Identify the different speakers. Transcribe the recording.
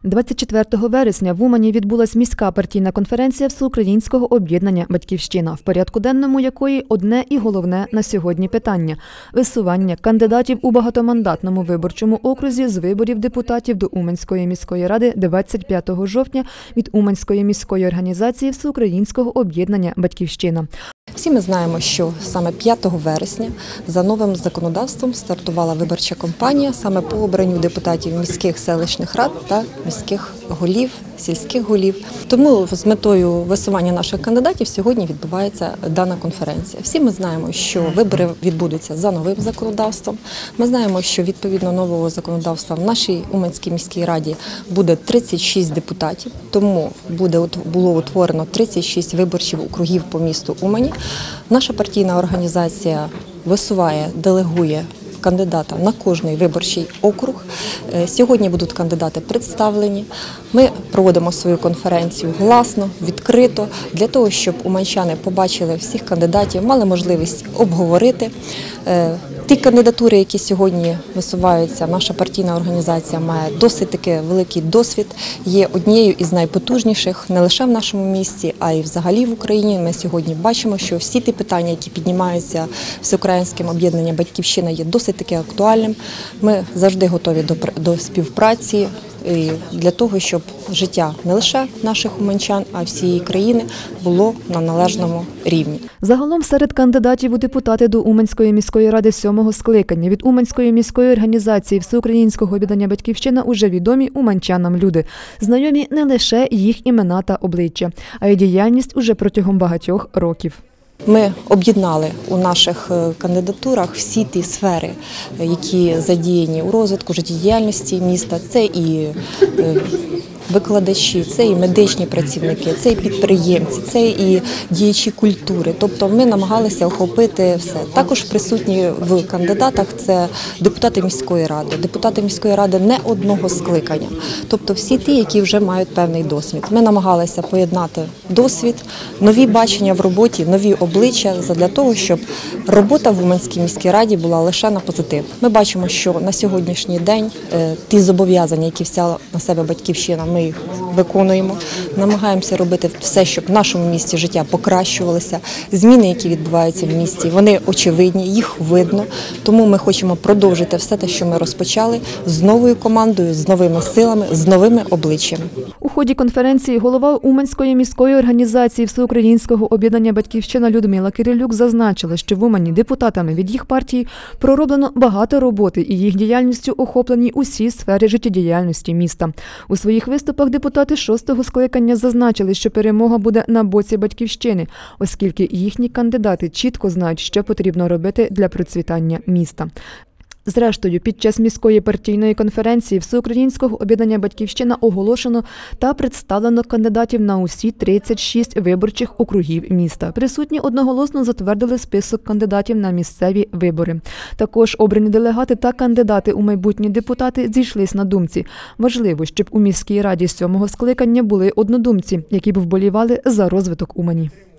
Speaker 1: 24 вересня в Умані відбулась міська партійна конференція Всеукраїнського об'єднання «Батьківщина», в порядку денному якої одне і головне на сьогодні питання – висування кандидатів у багатомандатному виборчому окрузі з виборів депутатів до Уманської міської ради 25 жовтня від Уманської міської організації Всеукраїнського об'єднання «Батьківщина».
Speaker 2: Всі ми знаємо, що саме 5 вересня за новим законодавством стартувала виборча кампанія саме по обранню депутатів міських селищних рад та міських голів, сільських голів. Тому з метою висування наших кандидатів сьогодні відбувається дана конференція. Всі ми знаємо, що вибори відбудуться за новим законодавством. Ми знаємо, що відповідно нового законодавства в нашій Уманській міській раді буде 36 депутатів, тому було утворено 36 виборчих округів по місту Умані. Наша партійна організація висуває, делегує кандидата на кожний виборчий округ. Сьогодні будуть кандидати представлені. Ми проводимо свою конференцію гласно, відкрито, для того, щоб уманчани побачили всіх кандидатів, мали можливість обговорити. Ті кандидатури, які сьогодні висуваються, наша партійна організація має досить таки великий досвід, є однією із найпотужніших не лише в нашому місті, а й взагалі в Україні. Ми сьогодні бачимо, що всі ті питання, які піднімаються Всеукраїнським об'єднанням «Батьківщина», є досить таки актуальним. Ми завжди готові до співпраці для того, щоб життя не лише наших уманчан, а всієї країни було на належному рівні.
Speaker 1: Загалом серед кандидатів у депутати до Уманської міської ради 7-го скликання від Уманської міської організації Всеукраїнського об'єднання «Батьківщина» уже відомі уманчанам люди. Знайомі не лише їх імена та обличчя, а й діяльність уже протягом багатьох років.
Speaker 2: Ми об'єднали у наших кандидатурах всі ті сфери, які задіяні у розвитку життєдіяльності міста. Це і викладачі, це і медичні працівники, це і підприємці, це і діячі культури. Тобто ми намагалися охопити все. Також присутні в кандидатах це депутати міської ради. Депутати міської ради не одного скликання. Тобто всі ті, які вже мають певний досвід. Ми намагалися поєднати досвід, нові бачення в роботі, нові обличчя для того, щоб робота в Уманській міській раді була лише на позитив. Ми бачимо, що на сьогоднішній день ті зобов'язання, які взяла на себе «Батьківщина», ми їх виконуємо, намагаємося робити все, щоб в нашому місті життя покращувалося. Зміни, які відбуваються в місті, вони очевидні, їх видно. Тому ми хочемо продовжити все те, що ми розпочали, з новою командою, з новими силами, з новими обличчями.
Speaker 1: У ході конференції голова Уманської міської організації Всеукраїнського об'єднання «Батьківщина» Людмила Кирилюк зазначила, що в Умані депутатами від їх партії пророблено багато роботи і їх діяльністю охоплені усі сфери життєдіяльності міста. У своїх виступах депутати 6-го скликання зазначили, що перемога буде на боці «Батьківщини», оскільки їхні кандидати чітко знають, що потрібно робити для процвітання міста. Зрештою, під час міської партійної конференції Всеукраїнського об'єднання «Батьківщина» оголошено та представлено кандидатів на усі 36 виборчих округів міста. Присутні одноголосно затвердили список кандидатів на місцеві вибори. Також обрані делегати та кандидати у майбутні депутати зійшлись на думці. Важливо, щоб у міській раді 7-го скликання були однодумці, які б вболівали за розвиток Умані.